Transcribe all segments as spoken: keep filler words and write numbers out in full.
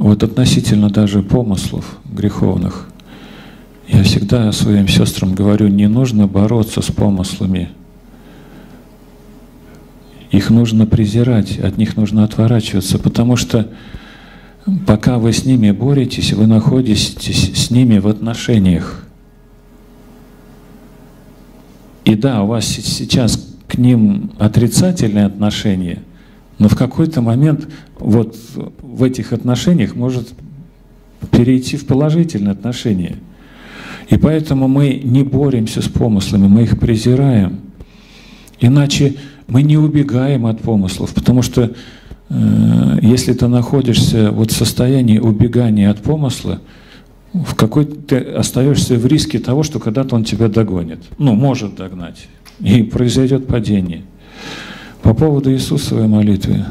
Вот относительно даже помыслов греховных, я всегда своим сестрам говорю, не нужно бороться с помыслами. Их нужно презирать, от них нужно отворачиваться, потому что пока вы с ними боретесь, вы находитесь с ними в отношениях. И да, у вас сейчас к ним отрицательные отношения, но в какой-то момент вот в этих отношениях может перейти в положительные отношения. И поэтому мы не боремся с помыслами, мы их презираем. Иначе мы не убегаем от помыслов, потому что э, если ты находишься вот в состоянии убегания от помысла, в какой ты остаешься в риске того, что когда-то он тебя догонит. Ну, может догнать. И произойдет падение. По поводу Иисусовой молитвы.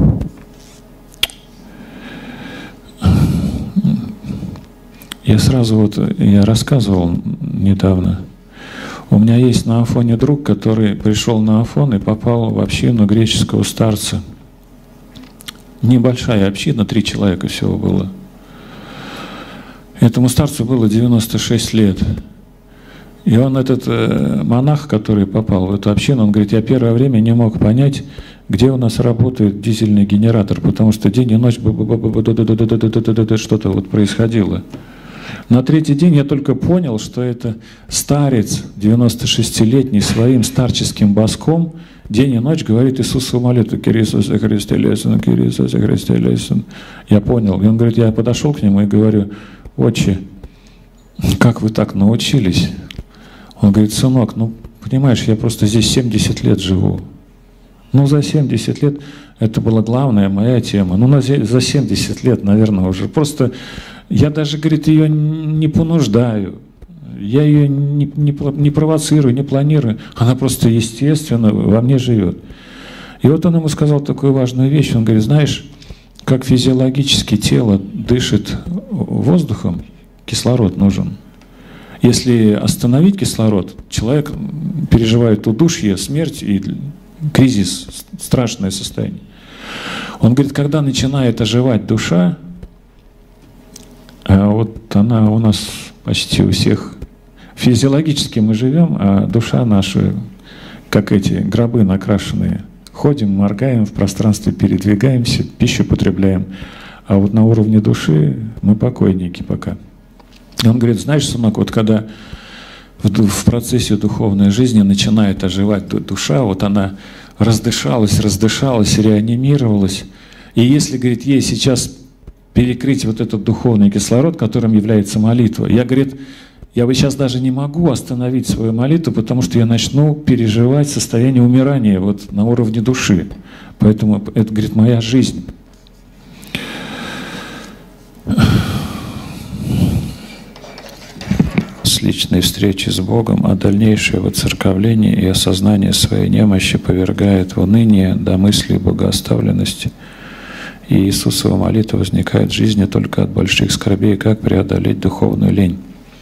Я сразу вот, я рассказывал недавно, у меня есть на Афоне друг, который пришел на Афон и попал в общину греческого старца. Небольшая община, три человека всего было. Этому старцу было девяносто шесть лет. И он, этот э, монах, который попал в эту общину, он говорит, я первое время не мог понять, где у нас работает дизельный генератор, потому что день и ночь что-то вот происходило. На третий день я только понял, что это старец, девяностошестилетний, своим старческим баском день и ночь говорит Иисусу молитву. «Кири Иисусе Христе лесен, Кири Иисусе Христе лесен». Я понял. И он говорит, я подошел к нему и говорю, отче, как вы так научились? Он говорит, сынок, ну, понимаешь, я просто здесь семьдесят лет живу. Ну, за семьдесят лет это была главная моя тема. Ну, за семьдесят лет, наверное, уже просто... Я даже, говорит, ее не понуждаю, я ее не, не, не провоцирую, не планирую. Она просто естественно во мне живет. И вот он ему сказал такую важную вещь. Он говорит, знаешь, как физиологически тело дышит воздухом, кислород нужен. Если остановить кислород, человек переживает удушье, смерть и кризис, страшное состояние. Он говорит, когда начинает оживать душа, а вот она у нас почти у всех, физиологически мы живем, а душа наша, как эти гробы накрашенные, ходим, моргаем, в пространстве передвигаемся, пищу потребляем, а вот на уровне души мы покойники пока. И он говорит, знаешь, сынок, вот когда в, в процессе духовной жизни начинает оживать душа, вот она раздышалась, раздышалась, реанимировалась, и если, говорит, ей сейчас перекрыть вот этот духовный кислород, которым является молитва. Я, говорит, я бы сейчас даже не могу остановить свою молитву, потому что я начну переживать состояние умирания вот на уровне души. Поэтому это, говорит, моя жизнь. С личной встречи с Богом, а дальнейшее воцерковление и осознание своей немощи повергает в уныние до мысли богооставленности. И Иисусова молитва возникает в жизни только от больших скорбей, как преодолеть духовную лень.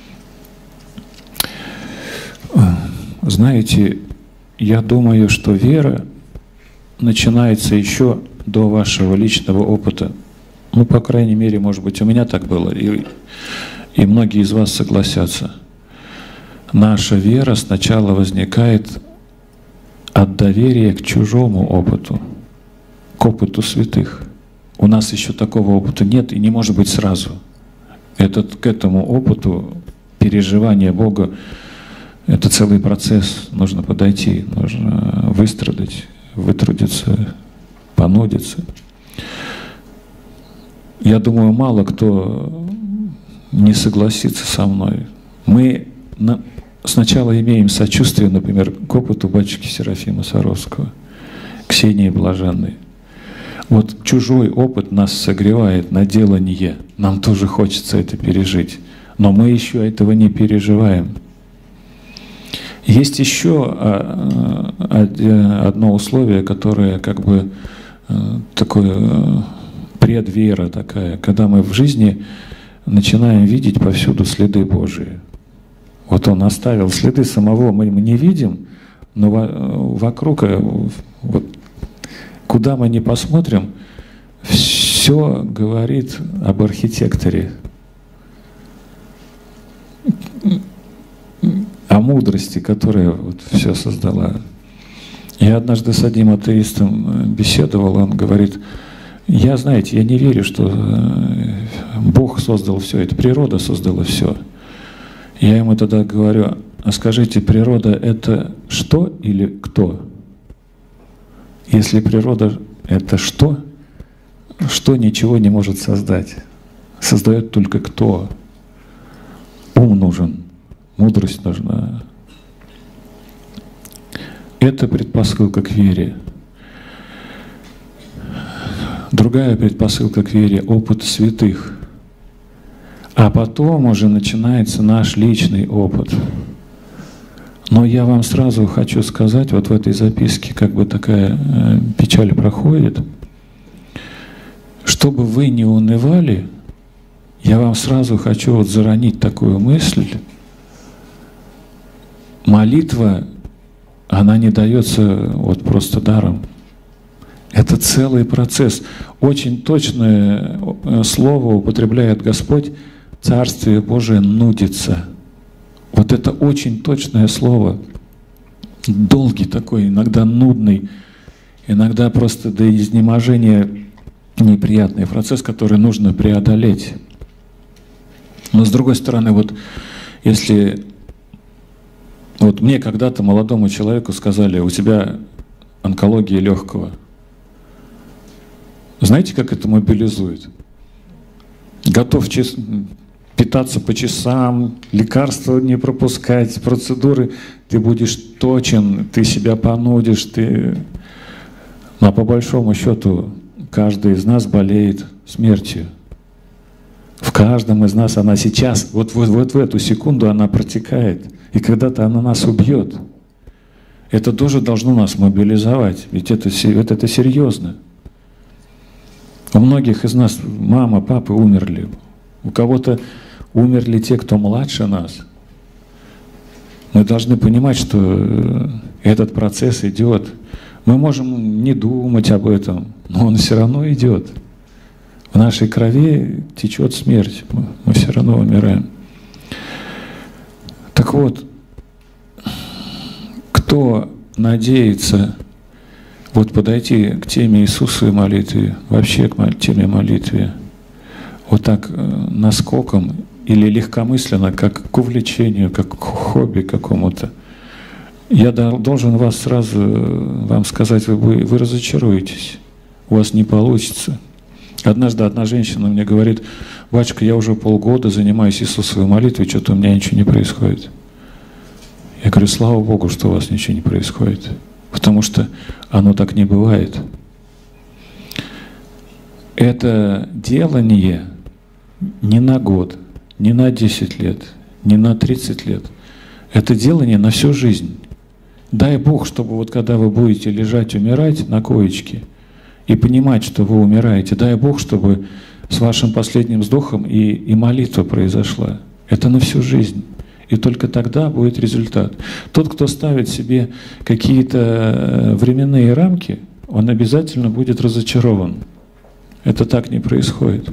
Знаете, я думаю, что вера начинается еще до вашего личного опыта. Ну, по крайней мере, может быть, у меня так было, и, и многие из вас согласятся. Наша вера сначала возникает от доверия к чужому опыту, к опыту святых. У нас еще такого опыта нет и не может быть сразу. Этот, к этому опыту переживания Бога, это целый процесс. Нужно подойти, нужно выстрадать, вытрудиться, понудиться. Я думаю, мало кто не согласится со мной. Мы на, сначала имеем сочувствие, например, к опыту батюшки Серафима Саровского, Ксении Блаженной. Вот чужой опыт нас согревает на делание. Нам тоже хочется это пережить. Но мы еще этого не переживаем. Есть еще одно условие, которое как бы такое предвера такая, когда мы в жизни начинаем видеть повсюду следы Божии. Вот Он оставил следы самого, мы не видим, но вокруг, вот, куда мы ни посмотрим, все говорит об архитекторе, о мудрости, которая вот все создала. Я однажды с одним атеистом беседовал, он говорит: я, знаете, я не верю, что Бог создал все, это природа создала все. Я ему тогда говорю: а скажите, природа это что или кто? Если природа это что, что ничего не может создать? Создает только кто? Ум нужен, мудрость нужна. Это предпосылка к вере. Другая предпосылка к вере — опыт святых. А потом уже начинается наш личный опыт. Но я вам сразу хочу сказать, вот в этой записке как бы такая э, печаль проходит. Чтобы вы не унывали, я вам сразу хочу вот заронить такую мысль. Молитва, она не дается вот просто даром. Это целый процесс. Очень точное слово употребляет Господь: Царствие Божие нудится. Вот это очень точное слово. Долгий такой, иногда нудный, иногда просто до изнеможения неприятный процесс, который нужно преодолеть. Но с другой стороны, вот если вот мне когда-то молодому человеку сказали: у тебя онкология легкого. Знаете, как это мобилизует? Готов час... питаться по часам, лекарства не пропускать, процедуры. Ты будешь точен, ты себя понудишь. Ты... Но по большому счету каждый из нас болеет смертью. В каждом из нас она сейчас, вот, вот, вот в эту секунду она протекает. И когда-то она нас убьет. Это тоже должно нас мобилизовать. Ведь это, это, это серьезно. У многих из нас мама, папа умерли. У кого-то умерли те, кто младше нас. Мы должны понимать, что этот процесс идет. Мы можем не думать об этом, но он все равно идет. В нашей крови течет смерть. Мы, мы все равно умираем. Так вот, кто надеется вот подойти к теме Иисусовой молитвы, вообще к теме молитвы, вот так наскоком или легкомысленно, как к увлечению, как к хобби какому-то, я должен вас сразу вам сказать, вы, вы разочаруетесь, у вас не получится. Однажды одна женщина мне говорит: батюшка, я уже полгода занимаюсь Иисусовой молитвой, что-то у меня ничего не происходит. Я говорю: слава Богу, что у вас ничего не происходит. Потому что оно так не бывает. Это делание не на год, не на десять лет, не на тридцать лет. Это делание на всю жизнь. Дай Бог, чтобы вот когда вы будете лежать, умирать на коечке и понимать, что вы умираете, дай Бог, чтобы с вашим последним вздохом и, и молитва произошла. Это на всю жизнь. И только тогда будет результат. Тот, кто ставит себе какие-то временные рамки, он обязательно будет разочарован. Это так не происходит.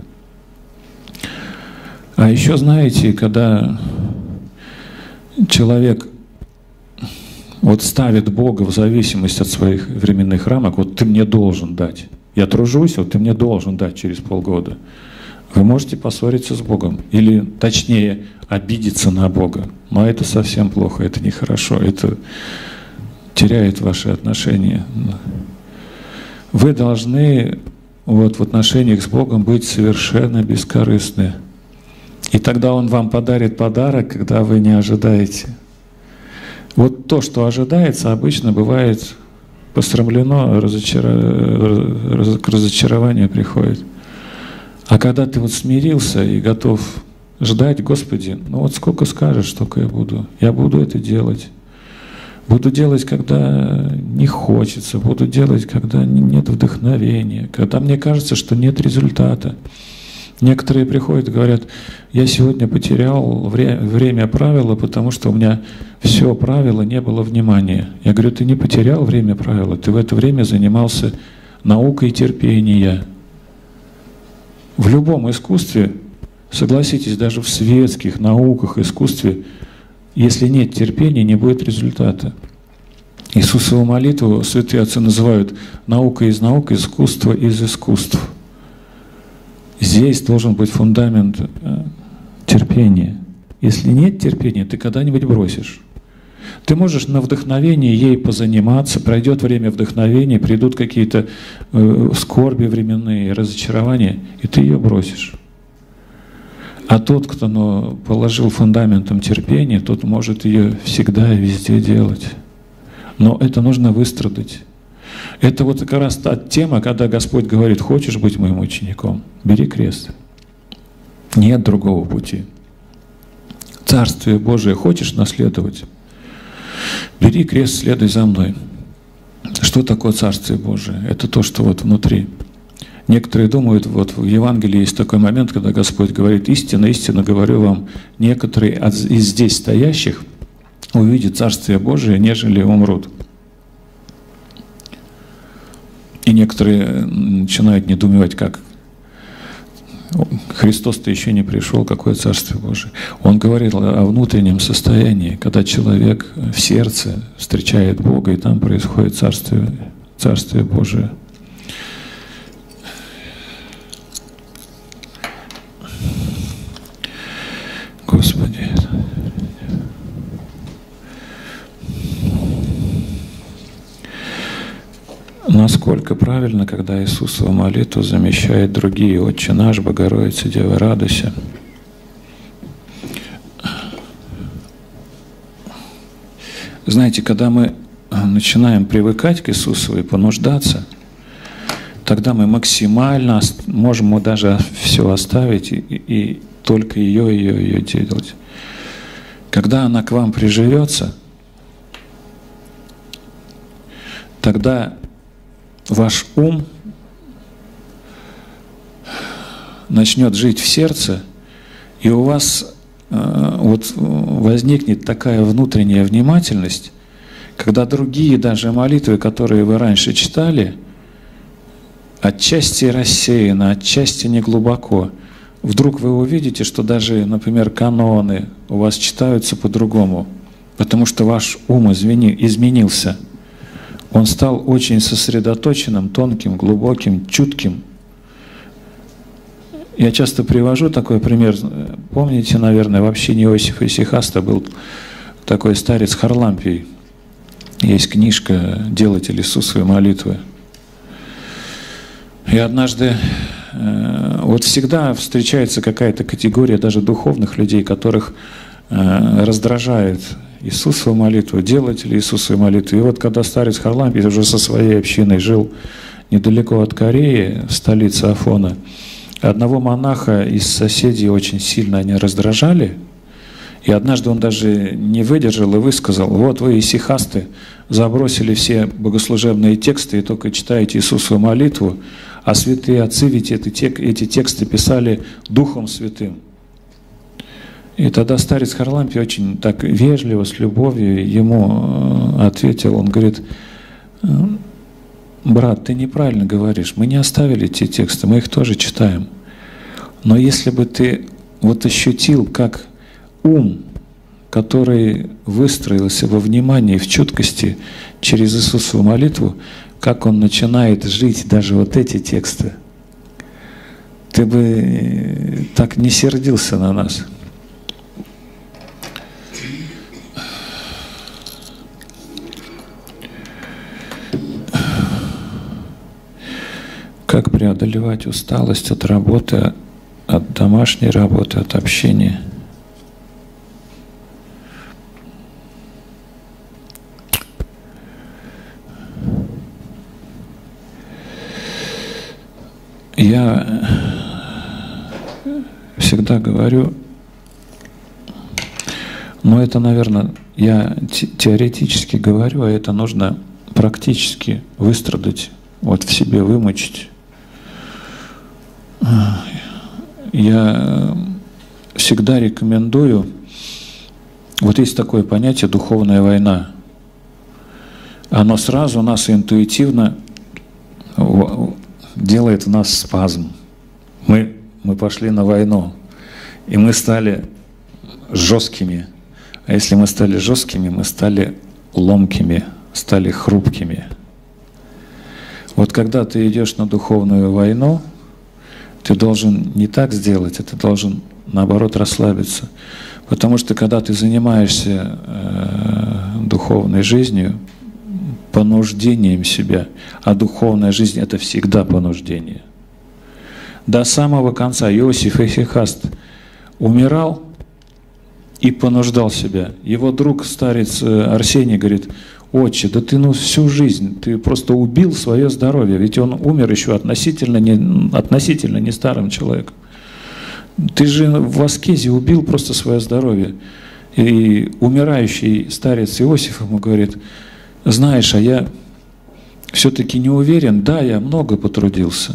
А еще, знаете, когда человек вот ставит Бога в зависимость от своих временных рамок, вот ты мне должен дать. Я тружусь, вот ты мне должен дать через полгода. Вы можете поссориться с Богом, или, точнее, обидеться на Бога. Но это совсем плохо, это нехорошо, это теряет ваши отношения. Вы должны вот, в отношениях с Богом быть совершенно бескорыстны. И тогда Он вам подарит подарок, когда вы не ожидаете. Вот то, что ожидается, обычно бывает посрамлено, разочар... к разочарованию приходит. А когда ты вот смирился и готов ждать: Господи, ну вот сколько скажешь, столько я буду. Я буду это делать. Буду делать, когда не хочется. Буду делать, когда нет вдохновения. Когда мне кажется, что нет результата. Некоторые приходят и говорят: я сегодня потерял вре- время правила, потому что у меня все правило не было внимания. Я говорю: ты не потерял время правила, ты в это время занимался наукой терпения. В любом искусстве, согласитесь, даже в светских науках, искусстве, если нет терпения, не будет результата. Иисусову молитву святые отцы называют наука из наук, искусство из искусств. Здесь должен быть фундамент терпения. Если нет терпения, ты когда-нибудь бросишь. Ты можешь на вдохновении ей позаниматься, пройдет время вдохновения, придут какие-то э, скорби временные, разочарования, и ты ее бросишь. А тот, кто ну, положил фундаментом терпения, тот может ее всегда и везде делать. Но это нужно выстрадать. Это вот как раз та тема, когда Господь говорит: хочешь быть моим учеником, бери крест. Нет другого пути. Царствие Божие хочешь наследовать, бери крест, следуй за мной. Что такое Царствие Божие? Это то, что вот внутри. Некоторые думают, вот в Евангелии есть такой момент, когда Господь говорит: истинно, истинно говорю вам, некоторые из здесь стоящих увидят Царствие Божие, нежели умрут. И некоторые начинают недоумевать, как Христос-то еще не пришел, какое Царствие Божие. Он говорил о внутреннем состоянии, когда человек в сердце встречает Бога, и там происходит Царствие, Царствие Божие. Господи. Насколько правильно, когда Иисусова молитва замещает другие: «Отче наш, Богородица, Дева, радуйся». Знаете, когда мы начинаем привыкать к Иисусу и понуждаться, тогда мы максимально можем даже все оставить и, и только ее, ее, ее делать. Когда она к вам приживется, тогда ваш ум начнет жить в сердце, и у вас э, вот возникнет такая внутренняя внимательность, когда другие даже молитвы, которые вы раньше читали, отчасти рассеяно, отчасти неглубоко, вдруг вы увидите, что даже, например, каноны у вас читаются по-другому, потому что ваш ум извини, изменился. Он стал очень сосредоточенным, тонким, глубоким, чутким. Я часто привожу такой пример. Помните, наверное, в общине Иосифа Исихаста был такой старец Харлампий. Есть книжка «Делатель Иисусовой молитвы». И однажды, вот всегда встречается какая-то категория даже духовных людей, которых раздражает Иисусова молитва, делатель Иисусовой молитвы. И вот когда старец Харлампий уже со своей общиной жил недалеко от Кореи, в столице Афона, одного монаха из соседей очень сильно они раздражали, и однажды он даже не выдержал и высказал: вот вы, исихасты, забросили все богослужебные тексты и только читаете Иисусову молитву, а святые отцы ведь эти тексты писали Духом Святым. И тогда старец Харлампий очень так вежливо, с любовью ему ответил. Он говорит: брат, ты неправильно говоришь, мы не оставили те тексты, мы их тоже читаем. Но если бы ты вот ощутил, как ум, который выстроился во внимании, в чуткости через Иисусову молитву, как он начинает жить даже вот эти тексты, ты бы так не сердился на нас. Как преодолевать усталость от работы, от домашней работы, от общения? Я всегда говорю, но это, наверное, я теоретически говорю, а это нужно практически выстрадать, вот в себе вымучить. Я всегда рекомендую, вот есть такое понятие «духовная война». Оно сразу нас интуитивно делает в нас спазм. Мы мы пошли на войну, и мы стали жесткими. А если мы стали жесткими, мы стали ломкими, стали хрупкими. Вот когда ты идешь на духовную войну, ты должен не так сделать, а ты должен, наоборот, расслабиться. Потому что когда ты занимаешься э, духовной жизнью, понуждением себя, а духовная жизнь — это всегда понуждение. До самого конца Иосиф Эфихаст умирал и понуждал себя. Его друг, старец Арсений, говорит: «Отче, да ты ну всю жизнь, ты просто убил свое здоровье, ведь он умер еще относительно не, относительно не старым человеком. Ты же в аскезе убил просто свое здоровье». И умирающий старец Иосиф ему говорит: «Знаешь, а я все-таки не уверен, да, я много потрудился,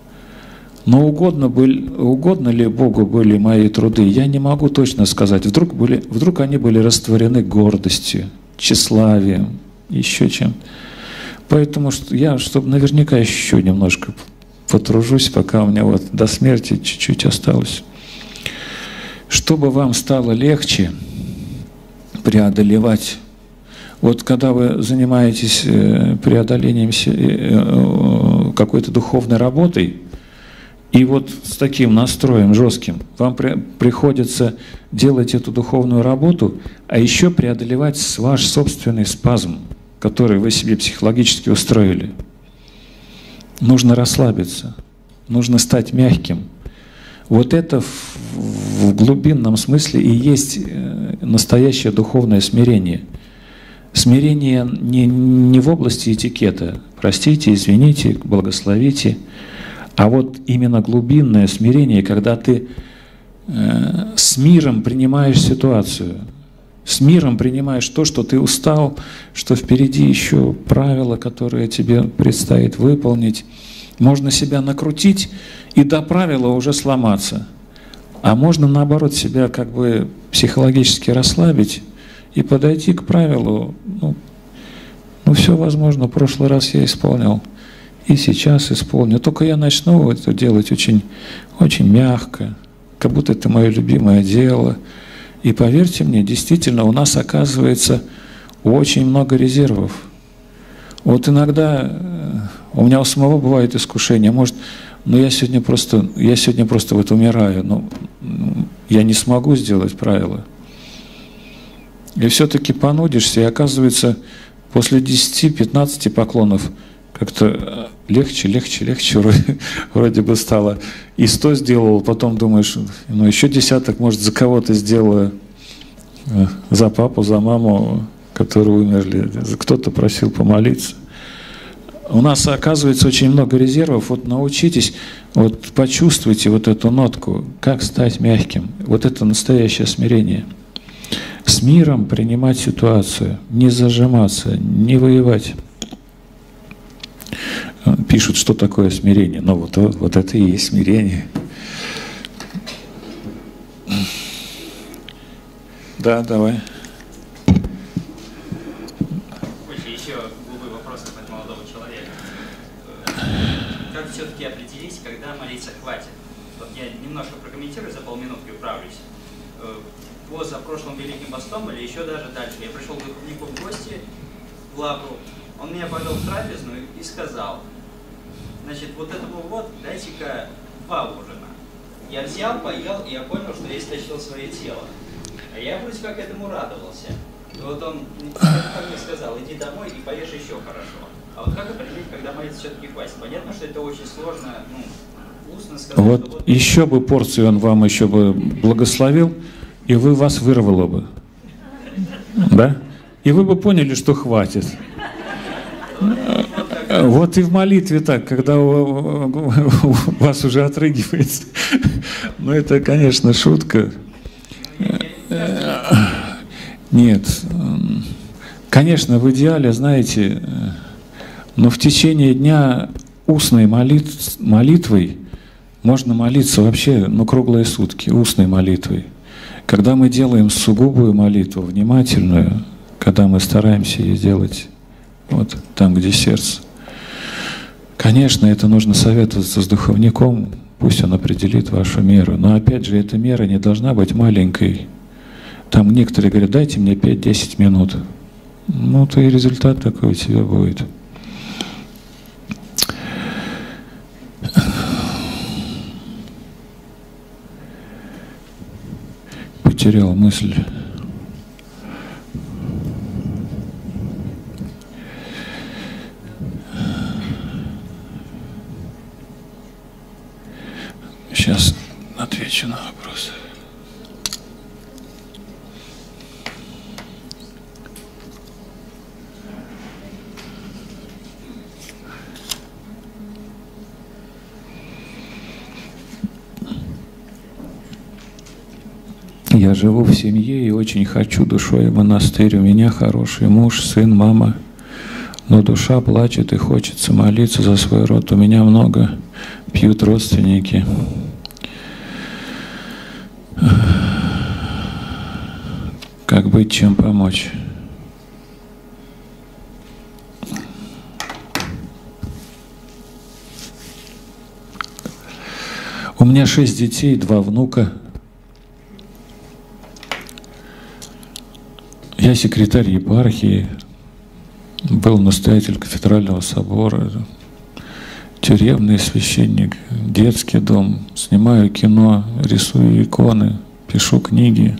но угодно, были, угодно ли Богу были мои труды, я не могу точно сказать. Вдруг, были, вдруг они были растворены гордостью, тщеславием, еще чем. Поэтому что я, чтобы наверняка еще немножко потружусь, пока у меня вот до смерти чуть-чуть осталось. Чтобы вам стало легче преодолевать». Вот когда вы занимаетесь преодолением какой-то духовной работой, и вот с таким настроем жестким вам при, приходится делать эту духовную работу, а еще преодолевать ваш собственный спазм, который вы себе психологически устроили. Нужно расслабиться, нужно стать мягким. Вот это в, в глубинном смысле и есть настоящее духовное смирение. Смирение не, не в области этикета. Простите, извините, благословите. А вот именно глубинное смирение, когда ты э, с миром принимаешь ситуацию, с миром принимаешь то, что ты устал, что впереди еще правила, которые тебе предстоит выполнить. Можно себя накрутить и до правила уже сломаться. А можно, наоборот, себя как бы психологически расслабить и подойти к правилу. Ну, ну все возможно, в прошлый раз я исполнял. И сейчас исполню. Только я начну это делать очень, очень мягко, как будто это мое любимое дело. И поверьте мне, действительно, у нас оказывается очень много резервов. Вот иногда у меня у самого бывает искушение, может, ну я сегодня просто, я сегодня просто вот умираю, но я не смогу сделать правила. И все-таки понудишься, и оказывается, после десяти-пятнадцати поклонов как-то легче, легче, легче вроде, вроде бы стало. И сто сделал, потом думаешь, ну еще десяток, может, за кого-то сделаю, за папу, за маму, которые умерли, кто-то просил помолиться. У нас, оказывается, очень много резервов. Вот научитесь, вот почувствуйте вот эту нотку, как стать мягким. Вот это настоящее смирение. С миром принимать ситуацию, не зажиматься, не воевать. Пишут, что такое смирение. Но вот, вот это и есть смирение. Да, давай. Еще глупый вопрос от молодого человека. Как все-таки определить, когда молиться хватит? Вот я немножко прокомментирую, за полминутки управлюсь. По запрошлым Великим Постом или еще даже дальше. Я пришел к духовнику в гости в Лавру. Он меня повел в трапезную и сказал: значит, вот этому вот дайте-ка два ужина. Я взял, поел, и я понял, что я истощил свое тело. А я вроде как этому радовался. И вот он как мне сказал: иди домой и поешь еще хорошо. А вот как определить, когда молиться все-таки хватит? Понятно, что это очень сложно, ну, устно сказать. Вот, вот еще бы порцию он вам еще бы благословил, и вы вас вырвало бы. Да? И вы бы поняли, что хватит. Вот и в молитве так, когда у, у вас уже отрыгивается. Ну, это, конечно, шутка. Нет. Конечно, в идеале, знаете, но в течение дня устной молит, молитвой можно молиться вообще, ну, круглые сутки, устной молитвой. Когда мы делаем сугубую молитву, внимательную, когда мы стараемся ее делать вот там, где сердце. Конечно, это нужно советоваться с духовником, пусть Он определит вашу меру. Но опять же, эта мера не должна быть маленькой. Там некоторые говорят, дайте мне пять-десять минут. Ну, то и результат такой у тебя будет. Потерял мысль. Сейчас отвечу на вопрос. Я живу в семье и очень хочу душой в монастырь. У меня хороший муж, сын, мама. Но душа плачет и хочется молиться за свой род. У меня много пьют родственники. Как быть, чем помочь? У меня шесть детей, два внука. Я секретарь епархии, был настоятель кафедрального собора, тюремный священник, детский дом, снимаю кино, рисую иконы, пишу книги.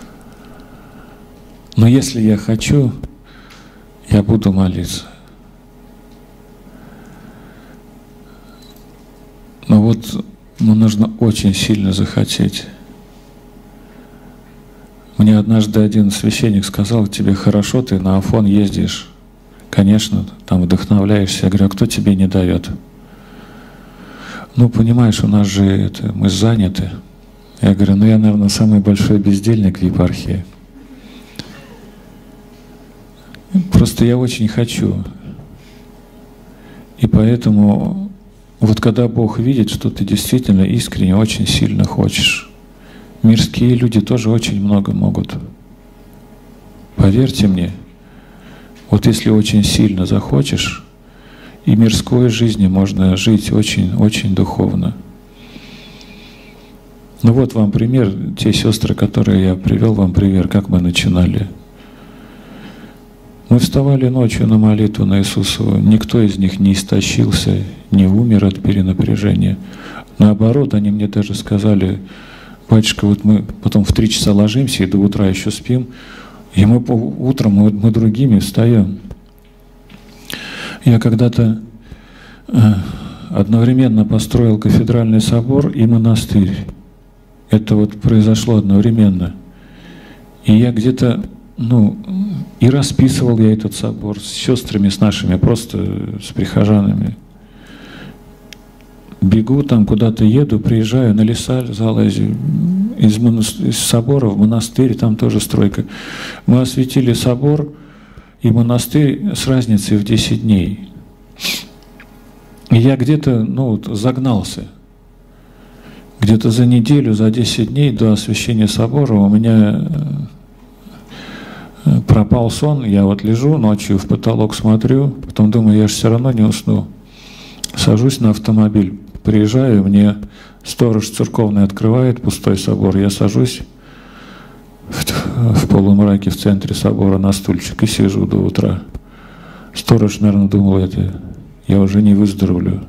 Но если я хочу, я буду молиться. Но вот ну, нужно очень сильно захотеть. Мне однажды один священник сказал, тебе хорошо, ты на Афон ездишь. Конечно, там вдохновляешься. Я говорю, а кто тебе не дает? Ну, понимаешь, у нас же это, мы заняты. Я говорю, ну я, наверное, самый большой бездельник в епархии. Просто я очень хочу. И поэтому, вот когда Бог видит, что ты действительно искренне, очень сильно хочешь, мирские люди тоже очень много могут. Поверьте мне, вот если очень сильно захочешь, и мирской жизни можно жить очень-очень духовно. Ну вот вам пример, те сестры, которые я привел вам пример, как мы начинали. Мы вставали ночью на молитву на Иисусову, никто из них не истощился, не умер от перенапряжения. Наоборот, они мне даже сказали, батюшка, вот мы потом в три часа ложимся и до утра еще спим, и мы по утром мы, мы другими встаем. Я когда-то э, одновременно построил кафедральный собор и монастырь. Это вот произошло одновременно. И я где-то, ну, и расписывал я этот собор с сестрами, с нашими, просто с прихожанами. Бегу там, куда-то еду, приезжаю, на леса залазю, из, из собора в монастырь, там тоже стройка. Мы осветили собор и монастырь с разницей в десять дней. И я где-то, ну, вот, загнался. Где-то за неделю, за десять дней до освящения собора у меня пропал сон. Я вот лежу ночью, в потолок смотрю, потом думаю, я же все равно не усну. Сажусь на автомобиль. Приезжаю, мне сторож церковный открывает пустой собор, я сажусь в, в полумраке в центре собора на стульчик и сижу до утра. Сторож, наверное, думал, это я уже не выздоровлю.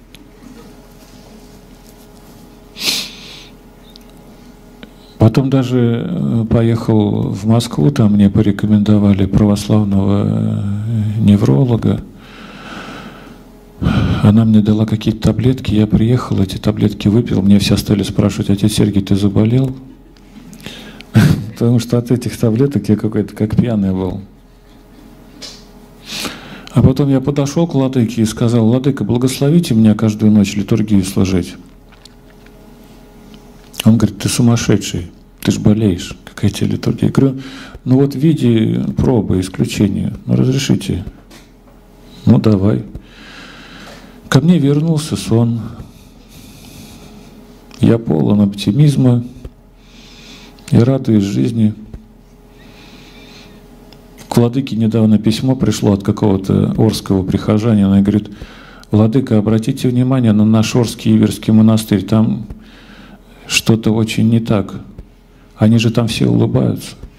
Потом даже поехал в Москву, там мне порекомендовали православного невролога. Она мне дала какие-то таблетки, я приехал, эти таблетки выпил, мне все стали спрашивать, отец Сергий, ты заболел? Потому что от этих таблеток я какой-то как пьяный был. А потом я подошел к владыке и сказал, владыка, благословите меня каждую ночь литургию служить. Он говорит, ты сумасшедший, ты ж болеешь, какая тебе литургия? Я говорю, ну вот в виде пробы, исключения, ну разрешите. Ну давай. Ко мне вернулся сон. Я полон оптимизма и радуюсь жизни. К владыке недавно письмо пришло от какого-то орского прихожанина. Она говорит, Владыка, обратите внимание на наш Орский Иверский монастырь. Там что-то очень не так. Они же там все улыбаются.